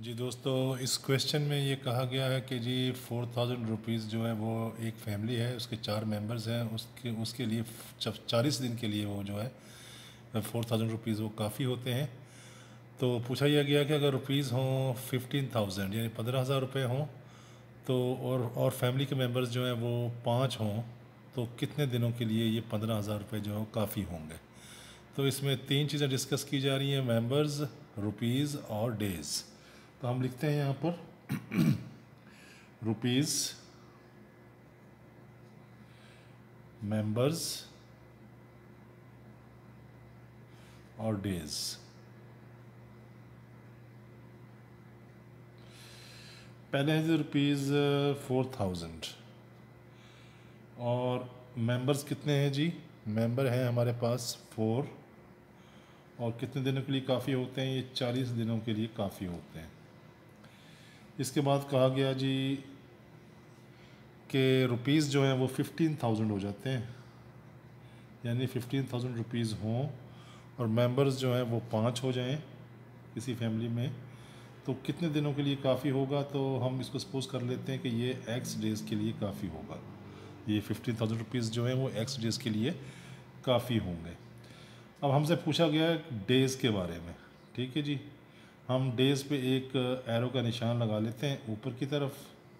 जी दोस्तों, इस क्वेश्चन में ये कहा गया है कि जी 4000 रुपीज़ जो है वो एक फैमिली है, उसके 4 मेंबर्स हैं, उसके लिए 40 दिन के लिए वो जो है 4000 रुपीज़ वो काफ़ी होते हैं। तो पूछा यह गया कि अगर रुपीज़ हों 15,000 यानी 15,000 रुपये हों तो और फैमिली के मेंबर्स जो हैं वो 5 हों तो कितने दिनों के लिए ये 15,000 रुपये जो है काफ़ी होंगे। तो इसमें 3 चीज़ें डिस्कस की जा रही हैं, मेंबर्स, रुपीज़ और डेज़। तो हम लिखते हैं यहाँ पर रुपीज़, मेंबर्स और डेज़। पहले है रुपीज़ 4000 और मेंबर्स कितने हैं जी? मेंबर हैं हमारे पास 4 और कितने दिनों के लिए काफ़ी होते हैं? ये 40 दिनों के लिए काफ़ी होते हैं। इसके बाद कहा गया जी कि रुपीज़ जो हैं वो 15,000 हो जाते हैं, यानी 15,000 रुपीज़ हों और मेंबर्स जो हैं वो 5 हो जाएं किसी फैमिली में, तो कितने दिनों के लिए काफ़ी होगा? तो हम इसको सपोज कर लेते हैं कि ये एक्स डेज़ के लिए काफ़ी होगा। ये 15,000 रुपीज़ जो है वो एक्स डेज़ के लिए काफ़ी होंगे। अब हमसे पूछा गया है डेज़ के बारे में, ठीक है जी। हम डेज़ पे एक एरो का निशान लगा लेते हैं ऊपर की तरफ,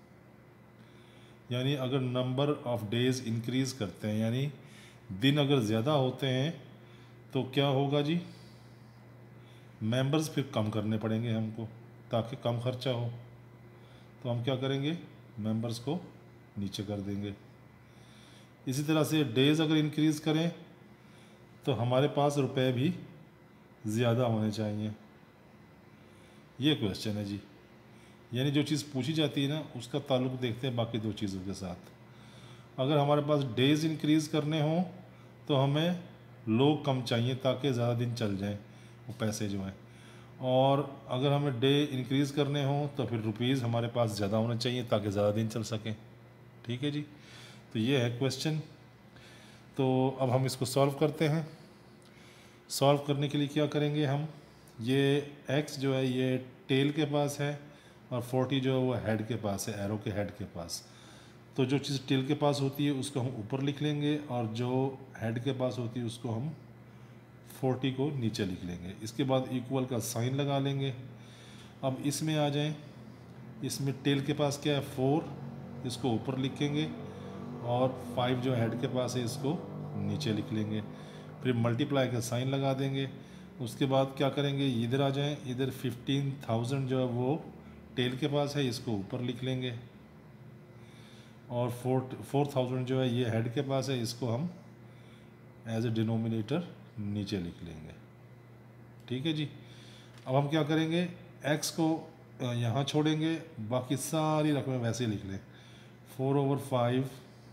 यानी अगर नंबर ऑफ़ डेज़ इंक्रीज़ करते हैं, यानी दिन अगर ज़्यादा होते हैं तो क्या होगा जी? मेंबर्स फिर कम करने पड़ेंगे हमको ताकि कम खर्चा हो। तो हम क्या करेंगे? मेंबर्स को नीचे कर देंगे। इसी तरह से डेज़ अगर इंक्रीज़ करें तो हमारे पास रुपए भी ज़्यादा होने चाहिए। ये क्वेश्चन है जी, यानी जो चीज़ पूछी जाती है ना उसका ताल्लुक़ देखते हैं बाकी दो चीज़ों के साथ। अगर हमारे पास डेज़ इंक्रीज़ करने हों तो हमें लोग कम चाहिए ताकि ज़्यादा दिन चल जाएं वो पैसे जो हैं, और अगर हमें डे इंक्रीज़ करने हों तो फिर रुपीज़ हमारे पास ज़्यादा होने चाहिए ताकि ज़्यादा दिन चल सकें। ठीक है जी, तो ये है क्वेश्चन। तो अब हम इसको सॉल्व करते हैं। सॉल्व करने के लिए क्या करेंगे हम? ये x जो है ये टेल के पास है और 40 जो है वो हेड के पास है, एरो के हेड के पास। तो जो चीज़ टेल के पास होती है उसको हम ऊपर लिख लेंगे और जो हेड के पास होती है उसको हम 40 को नीचे लिख लेंगे। इसके बाद इक्वल का साइन लगा लेंगे। अब इसमें आ जाएं, इसमें टेल के पास क्या है 4, इसको ऊपर लिखेंगे और 5 जो हेड के पास है इसको नीचे लिख लेंगे। फिर मल्टीप्लाई का साइन लगा देंगे। उसके बाद क्या करेंगे? इधर आ जाएं, इधर 15,000 जो है वो टेल के पास है इसको ऊपर लिख लेंगे और 4,000 जो है ये हेड के पास है इसको हम एज ए डिनोमिनेटर नीचे लिख लेंगे। ठीक है जी। अब हम क्या करेंगे? x को यहाँ छोड़ेंगे, बाकी सारी रकमें वैसे लिख लें। 4/5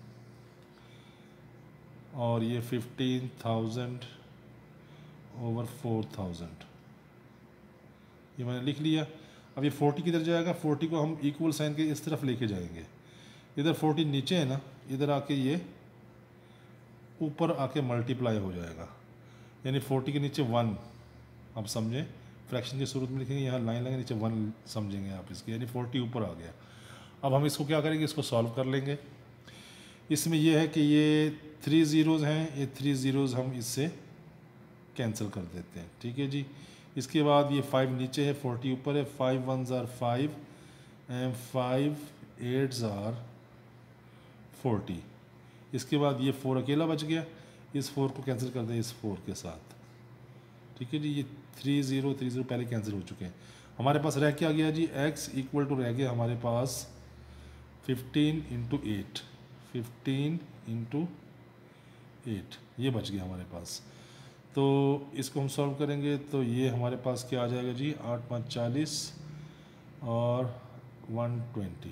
और ये 15,000 ओवर 4,000 ये मैंने लिख लिया। अब ये 40 किधर जाएगा? 40 को हम इक्वल साइन के इस तरफ लेके जाएंगे। इधर 40 नीचे है ना, इधर आके ये ऊपर आके मल्टीप्लाई हो जाएगा, यानी 40 के नीचे 1। आप समझें, फ्रैक्शन के शुरू में लिखेंगे, यहाँ लाइन लगे नीचे 1 समझेंगे आप इसके, यानी 40 ऊपर आ गया। अब हम इसको क्या करेंगे? इसको सॉल्व कर लेंगे। इसमें यह है कि ये 3 ज़ीरोज़ हैं, ये 3 ज़ीरोज़ हम इससे कैंसिल कर देते हैं। ठीक है जी। इसके बाद ये 5 नीचे है, 40 ऊपर है। 5 1s are 5 and 5 8s are 40। इसके बाद ये 4 अकेला बच गया, इस 4 को कैंसिल कर दें इस 4 के साथ। ठीक है जी। ये 3 0 3 0 पहले कैंसिल हो चुके हैं। हमारे पास रह क्या गया जी? x इक्वल टू रह गया हमारे पास 15 × 8, 15 × 8 ये बच गया हमारे पास। तो इसको हम सॉल्व करेंगे तो ये हमारे पास क्या आ जाएगा जी? 8 5 40 और 120,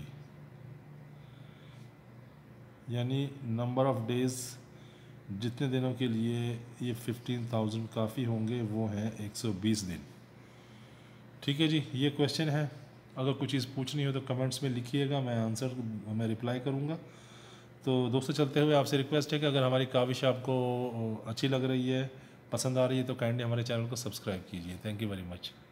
यानी नंबर ऑफ़ डेज़ जितने दिनों के लिए ये 15,000 काफ़ी होंगे वो हैं 120 दिन। ठीक है जी, ये क्वेश्चन है। अगर कुछ चीज़ पूछनी हो तो कमेंट्स में लिखिएगा, मैं रिप्लाई करूँगा। तो दोस्तों, चलते हुए आपसे रिक्वेस्ट है कि अगर हमारी काविश आपको अच्छी लग रही है, पसंद आ रही है, तो काइंडली हमारे चैनल को सब्सक्राइब कीजिए। Thank you very much.